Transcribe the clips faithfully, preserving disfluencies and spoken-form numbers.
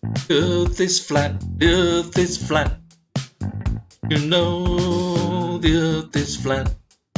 Earth is flat, Earth is flat. You know the Earth is flat.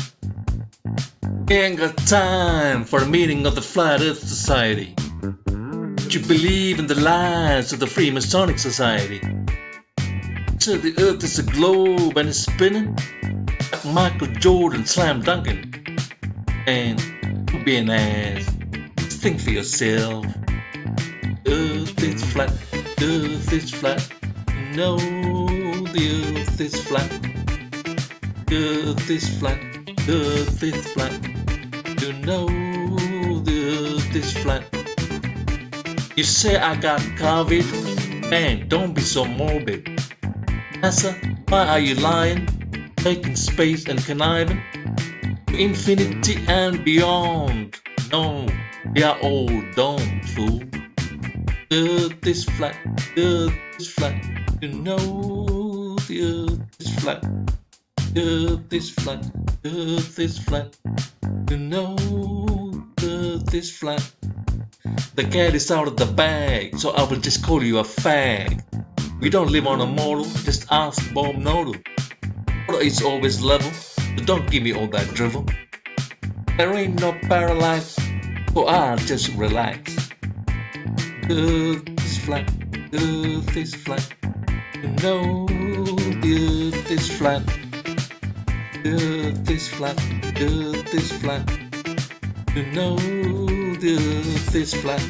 We ain't got time for a meeting of the Flat Earth Society. But you believe in the lies of the Freemasonic Society. So the Earth is a globe and it's spinning like Michael Jordan slam dunking. And don't be an ass. Just think for yourself. Earth is flat, Earth is flat. You know the Earth is flat. Earth is flat, Earth is flat. You know the Earth is flat. You say I got COVID? Man, don't be so morbid. NASA, why are you lying? Taking space and conniving? To infinity and beyond. No, we are all doomed, fool. Earth is flat, Earth is flat. You know the Earth is flat. Earth is flat, Earth is flat. You know the Earth is flat. The cat is out of the bag, so I will just call you a fag. We don't live on a model, just ask Bob Noodle. Water is always level, so don't give me all that drivel. There ain't no parallax, so I'll just relax. Earth is flat, Earth is flat. You know the Earth is flat. Earth is flat, Earth is flat. You know the Earth is flat.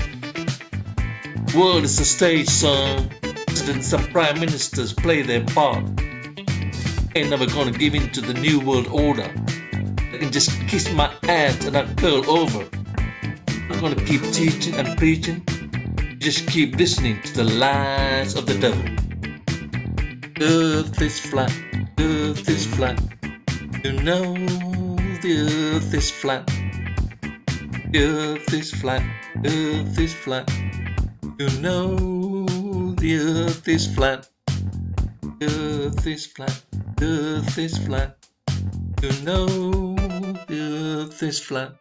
World is a stage, son. Presidents and prime ministers play their part. Ain't never gonna give in to the new world order. They can just kiss my ass and I'll curl over. I'm gonna keep teaching and preaching. Just keep listening to the lies of the devil. Earth is flat, Earth is flat. You know the Earth is flat. Earth is flat, Earth is flat. You know the Earth is flat. Earth is flat, Earth is flat. You know the Earth is flat.